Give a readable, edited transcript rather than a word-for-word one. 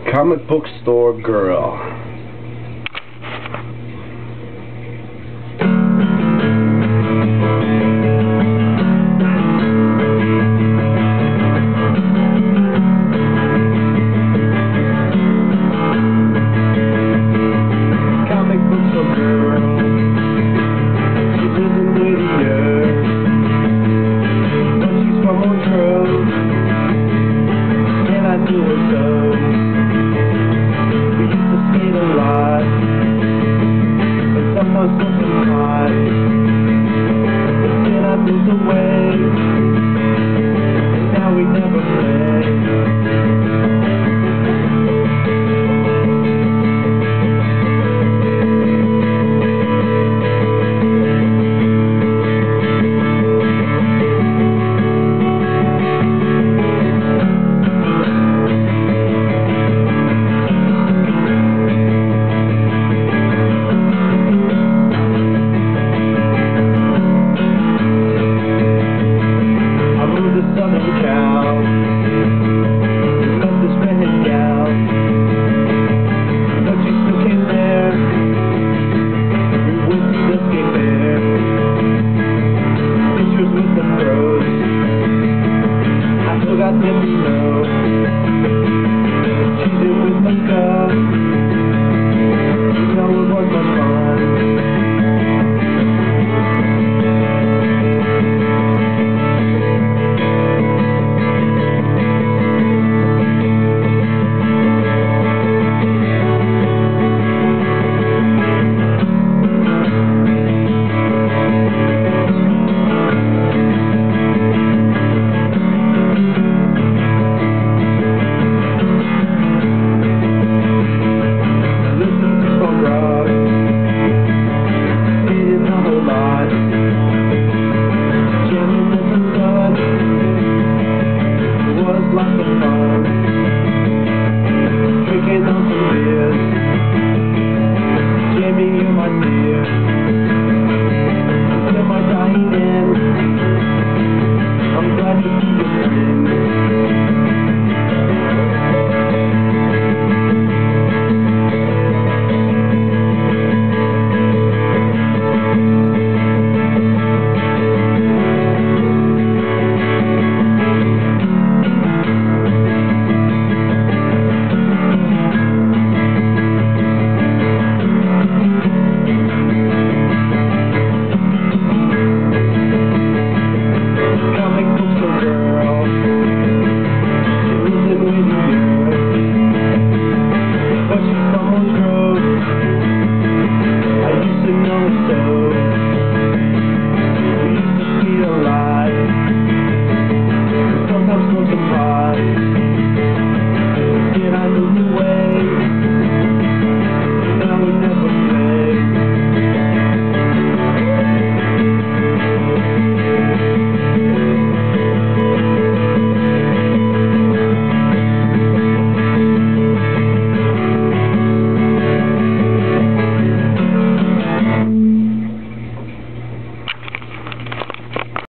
Comic book store girl. Comic book store girl. She lives in Whittier, but she's from Montrose, and I knew her so. We used to skate a lot, but sometimes something hot. But then I moved away, and now we never play. Southern Cal, met this redhead gal, but she still came there. We went to the skate fair, pictures with the pros. I still got them to know. She's in with my cup, you know it was my fun. Lots of fun.